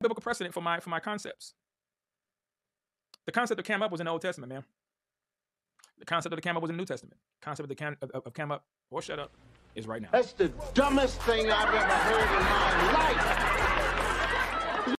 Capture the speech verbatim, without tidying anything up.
biblical precedent for my for my concepts. The concept of cam up was in the Old Testament, man. The concept of the cam up was in the New Testament. The concept of the cam of, of cam up or shut up is right now. That's the dumbest thing I've ever heard in my life.